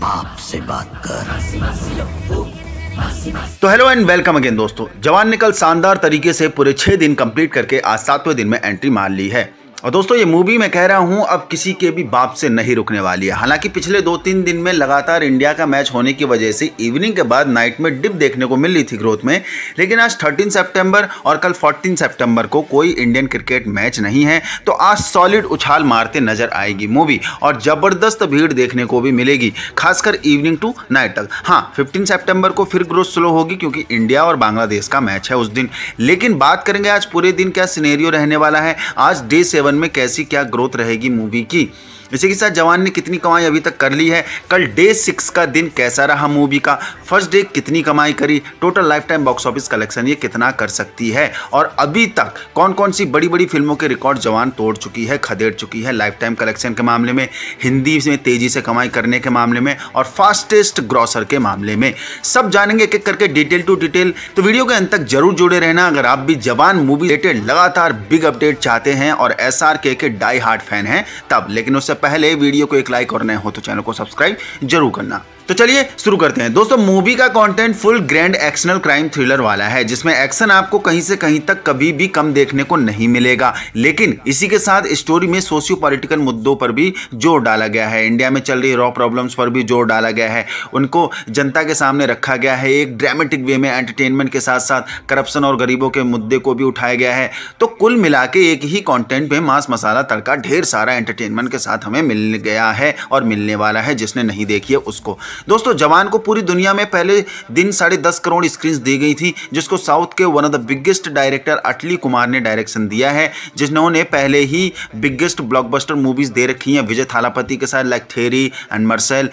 बाप से बात कर। तो हेलो एंड वेलकम अगेन दोस्तों। जवान ने कल शानदार तरीके से पूरे 6 दिन कंप्लीट करके आज 7वें दिन में एंट्री मार ली है। और दोस्तों ये मूवी मैं कह रहा हूँ अब किसी के भी बाप से नहीं रुकने वाली है। हालांकि पिछले 2-3 दिन में लगातार इंडिया का मैच होने की वजह से इवनिंग के बाद नाइट में डिप देखने को मिल रही थी ग्रोथ में, लेकिन आज 13 सितंबर और कल 14 सितंबर को कोई इंडियन क्रिकेट मैच नहीं है, तो आज सॉलिड उछाल मारते नजर आएगी मूवी और जबरदस्त भीड़ देखने को भी मिलेगी, खासकर इवनिंग टू नाइट तक। हाँ, 15 सितंबर को फिर ग्रोथ स्लो होगी क्योंकि इंडिया और बांग्लादेश का मैच है उस दिन। लेकिन बात करेंगे आज पूरे दिन क्या सिनेरियो रहने वाला है, आज डे 7 में कैसी क्या ग्रोथ रहेगी मूवी की। इसी के साथ जवान ने कितनी कमाई अभी तक कर ली है, कल डे 6 का दिन कैसा रहा मूवी का, फर्स्ट डे कितनी कमाई करी, total lifetime box office collection ये कितना कर सकती है, और अभी तक कौन कौन सी बड़ी बड़ी फिल्मों के रिकॉर्ड जवान तोड़ चुकी है, खदेड़ चुकी है लाइफ टाइम कलेक्शन के मामले में, हिंदी में तेजी से कमाई करने के मामले में और फास्टेस्ट ग्रॉसर के मामले में, सब जानेंगे एक एक करके डिटेल टू डिटेल। तो वीडियो के अंत तक जरूर जुड़े रहना अगर आप भी जवान मूवी रिलेटेड लगातार बिग अपडेट चाहते हैं और SRK के डाई हार्ड फैन हैं तब। लेकिन उससे पहले वीडियो को एक लाइक और नए हो तो चैनल को सब्सक्राइब जरूर करना। तो चलिए शुरू करते हैं दोस्तों। मूवी का content full grand actional crime thriller वाला है, जिसमें एक्शन आपको कहीं से कहीं तक कभी भी कम देखने को नहीं मिलेगा, लेकिन इसी के साथ स्टोरी में सोशियो पॉलिटिकल मुद्दों पर भी जोर डाला गया है, इंडिया में चल रही रॉ प्रॉब्लम्स पर भी जोर डाला गया है, उनको जनता के सामने रखा गया है एक ड्रामेटिक वे में, एंटरटेनमेंट के साथ साथ करप्शन और गरीबों के मुद्दे को भी उठाया गया है। तो कुल मिला के एक ही कॉन्टेंट में मास मसाला तड़का ढेर सारा एंटरटेनमेंट के साथ हमें मिल गया है और मिलने वाला है, जिसने नहीं देखी है उसको। दोस्तों जवान को पूरी दुनिया में पहले दिन 10.5 करोड़ स्क्रीन्स दी गई थी, जिसको साउथ के one of the biggest director Atlee Kumar ने डायरेक्शन दिया है, जिन्होंने पहले ही बिगेस्ट ब्लॉकबस्टर मूवीज दे रखी हैं विजय थालापति के साथ, like Theri and Mersal.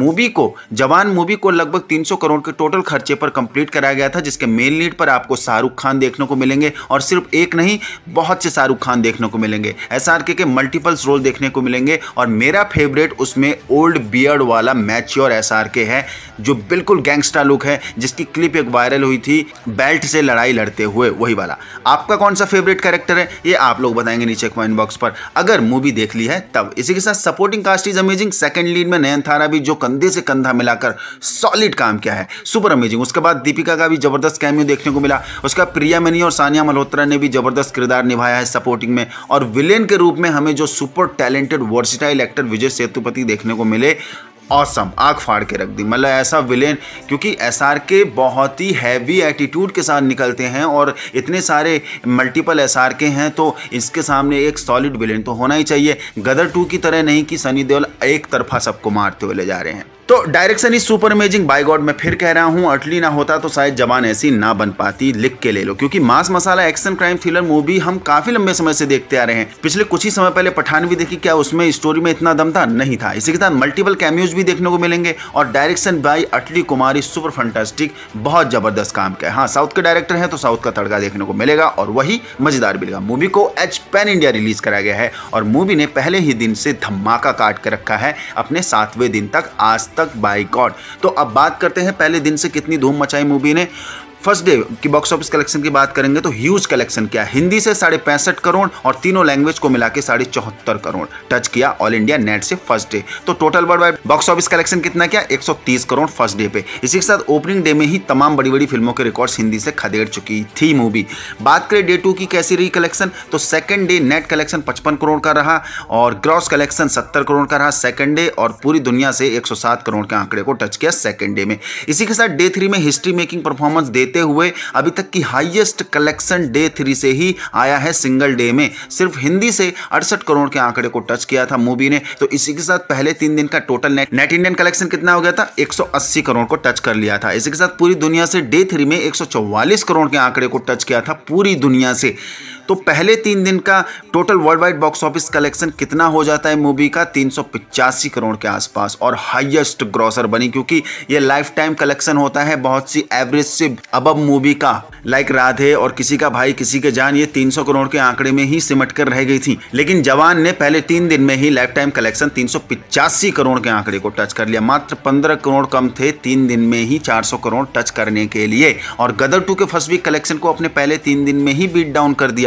Jawan movie को लगभग 300 करोड़ के टोटल खर्चे पर कंप्लीट कराया गया था, जिसके मेन लीड पर आपको शाहरुख खान देखने को मिलेंगे और सिर्फ एक नहीं बहुत से शाहरुख खान देखने को मिलेंगे, SRK के मल्टीपल्स रोल देखने को मिलेंगे और मेरा फेवरेट उसमें ओल्ड बियर्ड वाला मैच्योर SRK है जो बिल्कुल गैंगस्टर लुक है, जिसकी क्लिप एक वायरल हुई थी बेल्ट से लड़ाई लड़ते हुए, वही वाला। आपका कौन सा फेवरेट कैरेक्टर है ये आप लोग बताएंगे नीचे कमेंट बॉक्स पर अगर मूवी देख ली है तब। इसी के साथ supporting cast is amazing. Second lead में नयनतारा भी जो कंधे से कंधा मिलाकर सॉलिड काम किया है, सुपर अमेजिंग। उसके बाद दीपिका का भी जबरदस्त कैमियो देखने को मिला। उसके बाद प्रिया मैनी और सानिया मल्होत्रा ने भी जबरदस्त किरदार निभाया है सपोर्टिंग में, और विलेन के रूप में हमें जो super talented versatile actor Vijay Sethupathi देखने को मिले, ऑसम, आग फाड़ के रख दी। मतलब ऐसा विलेन, क्योंकि SRK बहुत ही हैवी एटीट्यूड के साथ निकलते हैं और इतने सारे मल्टीपल SRK हैं, तो इसके सामने एक सॉलिड विलेन तो होना ही चाहिए। गदर 2 की तरह नहीं कि सनी देओल एक तरफा सबको मारते हुए ले जा रहे हैं। तो direction is super amazing, by god. मैं फिर कह रहा हूं अटली ना होता तो शायद जवान ऐसी ना बन पाती, लिख के ले लो, क्योंकि mass masala action crime thriller movie हम काफी लंबे समय से देखते आ रहे हैं। पिछले कुछ ही समय पहले पठान भी देखी, क्या उसमें स्टोरी में इतना दम था? नहीं था। इसी के साथ मल्टीपल कैमियोज भी देखने को मिलेंगे और direction by Atlee Kumar is super fantastic, बहुत जबरदस्त काम किया है। हाँ, साउथ के डायरेक्टर हैं तो साउथ का तड़का देखने को मिलेगा और वही मजेदार मिलेगा। मूवी को एच पैन इंडिया रिलीज कराया गया है और मूवी ने पहले ही दिन से धमाका काट के रखा है अपने 7वें दिन तक आज तक, बाय गॉड। तो अब बात करते हैं पहले दिन से कितनी धूम मचाई मूवी ने। फर्स्ट डे की बॉक्स ऑफिस कलेक्शन की बात करेंगे तो ह्यूज कलेक्शन किया, हिंदी से 65.5 करोड़ और तीनों लैंग्वेज को मिला के 74.5 करोड़ टच किया ऑल इंडिया नेट से फर्स्ट डे। तो total worldwide box office collection कितना किया? 130 करोड़ फर्स्ट डे पे। इसी के साथ ओपनिंग डे में ही तमाम बड़ी बड़ी फिल्मों के रिकॉर्ड्स हिंदी से खदेड़ चुकी थी मूवी। बात करें डे 2 की कैसी रही कलेक्शन, तो second day net collection 55 crore का रहा और ग्रॉस कलेक्शन 70 करोड़ का रहा सेकंड डे, और पूरी दुनिया से 107 करोड़ के आंकड़े को टच किया सेकंड डे में। इसी के साथ डे 3 में हिस्ट्री मेकिंग परफॉर्मेंस देते हुए अभी तक की हाईएस्ट कलेक्शन डे 3 से ही आया है सिंगल डे में, सिर्फ हिंदी से 68 करोड़ के आंकड़े को टच किया था मूवी ने। तो इसी के साथ पहले 3 दिन का टोटल नेट इंडियन कलेक्शन कितना हो गया था? 180 करोड़ को टच कर लिया था। इसी के साथ पूरी दुनिया से डे 3 में 144 करोड़ के आंकड़े को टच किया था पूरी दुनिया से। तो पहले 3 दिन का total worldwide box office collection कितना हो जाता है मूवी का? 385 करोड़ के आसपास, और हाईएस्ट ग्रॉसर बनी, क्योंकि ये लाइफ टाइम कलेक्शन होता है बहुत सी एवरेज से अबव मूवी का, लाइक राधे और किसी का भाई किसी के जान, ये 300 करोड़ के आंकड़े में ही सिमट कर रह गई थी। लेकिन जवान ने पहले 3 दिन में ही लाइफ टाइम कलेक्शन 385 करोड़ के आंकड़े को टच कर लिया। मात्र 15 करोड़ कम थे 3 दिन में ही 400 करोड़ टच करने के लिए, और गदर 2 के फर्स्ट वीक कलेक्शन को अपने पहले 3 दिन में ही बीट डाउन कर दिया।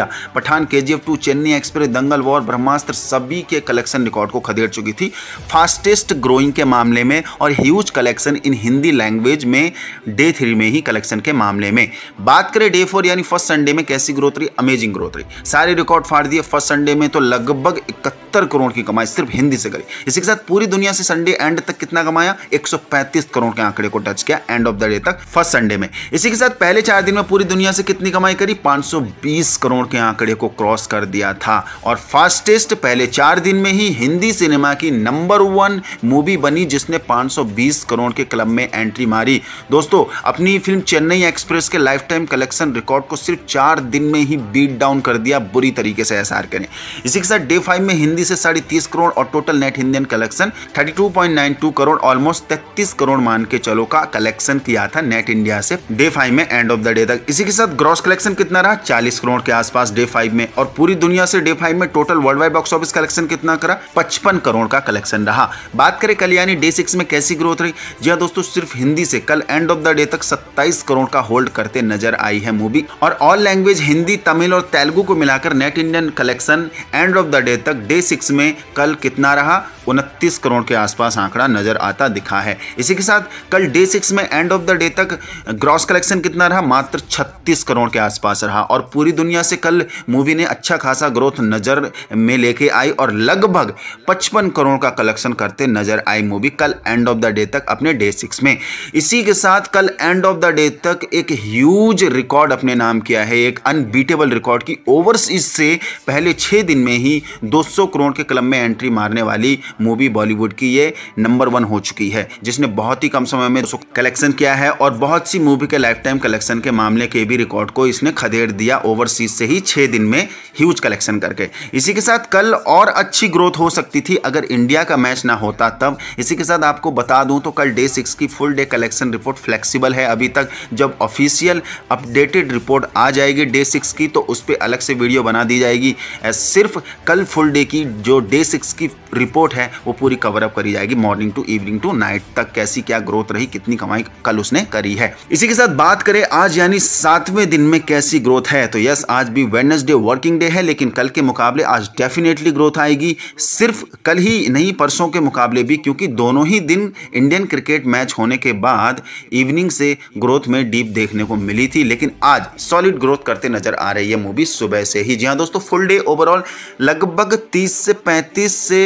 बाहुबलिया, Pathaan, KGF 2, Chennai Express, Dangal, War, Brahmastra सभी के कलेक्शन रिकॉर्ड को खदेड़ चुकी थी फास्टेस्ट ग्रोइंग के मामले में और huge collection in Hindi language में डे 3 में ही कलेक्शन के मामले में। बात करें डे 4 यानी फर्स्ट संडे में कैसी ग्रोथ रही? अमेजिंग ग्रोथ रही, सारे रिकॉर्ड फाड़ दिए। फर्स्ट संडे में तो लगभग 71 करोड़ की कमाई सिर्फ हिंदी से करी। इसी के साथ पूरी दुनिया से संडे एंड तक कितना कमाया? 135 करोड़ के आंकड़े को टच किया एंड ऑफ द डे तक फर्स्ट संडे में। इसी के साथ पहले 4 दिन में पूरी दुनिया से कितनी कमाई करी? 520 करोड़ के आंकड़े को क्रॉस कर दिया था और फास्टेस्ट पहले 4 दिन में ही हिंदी सिनेमा की नंबर 1 मूवी बनी जिसने 520 करोड़ के क्लब में एंट्री मारी। दोस्तों, अपनी फिल्म चेन्नई एक्सप्रेस के लाइफ टाइम कलेक्शन रिकॉर्ड को सिर्फ 4 दिन में ही बीट डाउन कर दिया बुरी तरीके से SRK ने। इसी के साथ डे 5 में हिंदी से 30.5 करोड़ और total net Indian collection 32.92 crore, almost 33 crore मान के चलो का कलेक्शन किया था नेट इंडिया से डे 5 में एंड ऑफ द डे तक। इसी के साथ ग्रॉस कलेक्शन कितना रहा? 40 करोड़ के आसपास डे 5 में और पूरी दुनिया से डे 5 में total worldwide box office collection कितना करा? 55 करोड़ का कलेक्शन रहा। बात करें कल यानी डे 6 में कैसी ग्रोथ रही? जी हाँ दोस्तों, सिर्फ हिंदी से कल एंड ऑफ द डे तक 27 करोड़ का होल्ड करते नजर आई है मूवी और ऑल लैंग्वेज हिंदी, तमिल और तेलुगु को मिलाकर net Indian collection end of the day तक डे 6 में कल कितना रहा? 29 करोड़ के आसपास आंकड़ा नजर आता दिखा है। इसी के साथ कल डे 6 में एंड ऑफ द डे तक ग्रॉस कलेक्शन कितना रहा? मात्र 36 करोड़ के आसपास रहा और पूरी दुनिया से कल मूवी ने अच्छा खासा ग्रोथ नजर में लेके आई और लगभग 55 करोड़ का कलेक्शन करते नजर आई मूवी कल एंड ऑफ द डे तक अपने डे 6 में। इसी के साथ कल एंड ऑफ द डे तक एक ह्यूज रिकॉर्ड अपने नाम किया है, एक अनबीटेबल रिकॉर्ड की ओवरसीज से पहले 6 दिन में ही 200 करोड़ के क्लब में एंट्री मारने वाली मूवी बॉलीवुड की ये नंबर 1 हो चुकी है जिसने बहुत ही कम समय में कलेक्शन किया है और बहुत सी मूवी के लाइफ टाइम कलेक्शन के मामले के भी रिकॉर्ड को इसने खदेड़ दिया ओवरसीज से ही 6 दिन में ह्यूज कलेक्शन करके। इसी के साथ कल और अच्छी ग्रोथ हो सकती थी अगर इंडिया का मैच ना होता तब। इसी के साथ आपको बता दूं तो कल डे 6 की full day collection report flexible है अभी तक। जब ऑफिशियल अपडेटेड रिपोर्ट आ जाएगी डे 6 की तो उस पर अलग से वीडियो बना दी जाएगी। सिर्फ कल फुल डे की जो डे 6 की रिपोर्ट है वो पूरी कवर अप करी जाएगी morning to evening to night तक, कैसी क्या ग्रोथ रही, कितनी कमाई कल उसने करी है। इसी के साथ बात करें आज यानी 7वें दिन में कैसी ग्रोथ है तो यस, आज भी वेडनेसडे वर्किंग डे है लेकिन कल के मुकाबले आज डेफिनेटली ग्रोथ आएगी। सिर्फ कल ही नहीं, परसों के मुकाबले भी, क्योंकि दोनों ही दिन इंडियन क्रिकेट मैच होने के बाद इवनिंग से ग्रोथ में डीप देखने को मिली थी लेकिन आज सॉलिड ग्रोथ करते नजर आ रही है मूवी सुबह से ही। जी हाँ दोस्तों, फुल डे ओवरऑल लगभग 30 से 35 से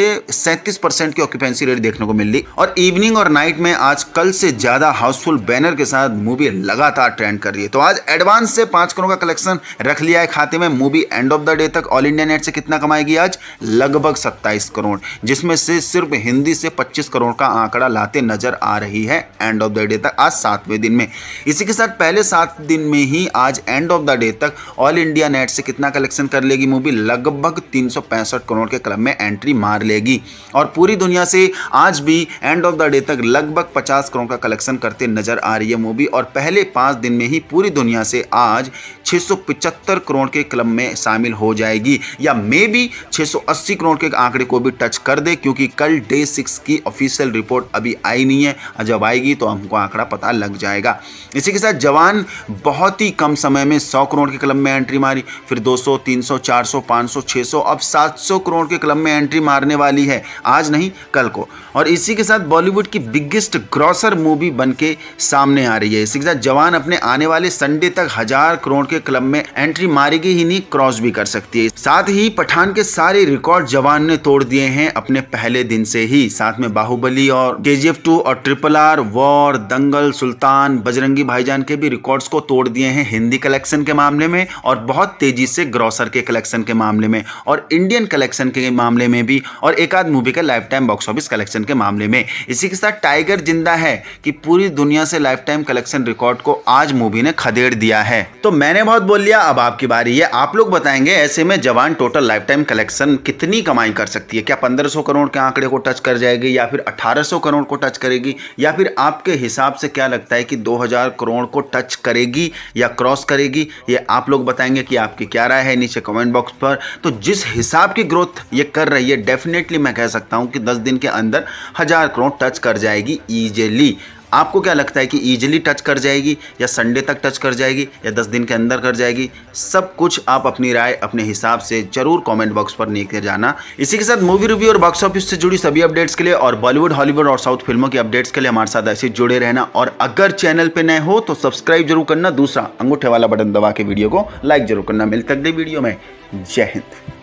37% की ऑक्यूपेंसी रेट देखने को मिल रही और इवनिंग और नाइट में आज कल से ज्यादा हाउसफुल बैनर के साथ मूवी लगातार ट्रेंड कर रही है। तो आज एडवांस से 5 करोड़ का कलेक्शन रख लिया है खाते में movie end of the day तक। ऑल इंडिया नेट से कितना कमाएगी आज? लगभग 27 करोड़, जिसमें से सिर्फ हिंदी से 25 करोड़ का आंकड़ा लाते नजर आ रही है एंड ऑफ द डे तक आज 7वें दिन में। इसी के साथ पहले 7 दिन में ही आज एंड ऑफ द डे तक ऑल इंडिया नेट से कितना कलेक्शन कर लेगी मूवी? लगभग 365 करोड़ के क्लब में एंट्री मार लेगी और पूरी दुनिया से आज भी एंड ऑफ द डे तक लगभग 50 करोड़ का कलेक्शन करते नजर आ रही है मूवी और पहले 5 दिन में ही पूरी दुनिया से आज 675 करोड़ के क्लब में शामिल हो जाएगी या मे बी 680 करोड़ के आंकड़े को भी टच कर दे, क्योंकि कल डे 6 की ऑफिशियल रिपोर्ट अभी आई नहीं है। जब आएगी तो हमको आंकड़ा पता लग जाएगा। इसी के साथ जवान बहुत ही कम समय में 100 करोड़ के क्लब में एंट्री मारी, फिर 200, 300, 400, 500, 600, अब 700 करोड़ के क्लब में एंट्री मारने वाली है आज नहीं कल को। और इसी के साथ बॉलीवुड की बिगेस्ट ग्रॉसर मूवी बनके सामने आ रही है। इसी के साथ जवान अपने आने वाले संडे तक 1000 करोड़ के क्लब में एंट्री मारेगी ही नहीं, क्रॉस भी कर सकती है। साथ ही पठान के सारे रिकॉर्ड जवान ने तोड़ दिए हैं अपने पहले दिन से ही। साथ में बाहुबली और KGF 2 और RRR, वॉर, दंगल, सुल्तान, बजरंगी भाईजान के भी रिकॉर्ड्स को तोड़ दिए हैं हिंदी कलेक्शन के मामले में और बहुत तेजी से ग्रॉसर के कलेक्शन के मामले में और इंडियन कलेक्शन के मामले में भी और एक आध मूवी का lifetime box office collection के मामले में। इसी के साथ टाइगर जिंदा है कि पूरी दुनिया से लाइफ टाइम कलेक्शन रिकॉर्ड को आज मूवी ने खदेड़ दिया है। तो मैंने बहुत बोल लिया, अब आपकी बारी है। आप लोग बताएंगे ऐसे में जवान टोटल लाइफ टाइम कलेक्शन कितनी कमाई कर सकती है? क्या 1500 करोड़ के आंकड़े को टच कर जाएगी या फिर 1800 करोड़ को टच करेगी या फिर आपके हिसाब से क्या लगता है कि 2000 करोड़ को टच करेगी या क्रॉस करेगी? ये आप लोग बताएंगे कि आपकी क्या राय है नीचे कमेंट बॉक्स पर। तो जिस हिसाब की ग्रोथ ये कर रही है डेफिनेटली मैं कह सकता हूं कि 10 दिन के अंदर 1000 करोड़ टच कर जाएगी इजीली। आपको क्या लगता है कि ईजिली टच कर जाएगी या संडे तक टच कर जाएगी या 10 दिन के अंदर कर जाएगी? सब कुछ आप अपनी राय अपने हिसाब से जरूर कमेंट बॉक्स पर लेकर जाना। इसी के साथ मूवी रिव्यू और बॉक्स ऑफिस से जुड़ी सभी अपडेट्स के लिए और बॉलीवुड, हॉलीवुड और साउथ फिल्मों की अपडेट्स के लिए हमारे साथ ऐसे जुड़े रहना। और अगर चैनल पे नए हो तो सब्सक्राइब जरूर करना, दूसरा अंगूठे वाला बटन दबा के वीडियो को लाइक जरूर करना। मिलते अगले वीडियो में। जय हिंद।